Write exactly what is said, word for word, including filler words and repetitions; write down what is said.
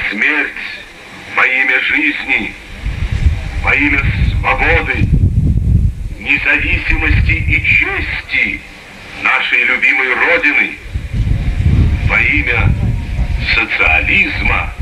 смерть во имя жизни, во имя свободы, независимости и чести нашей любимой Родины, во имя социализма.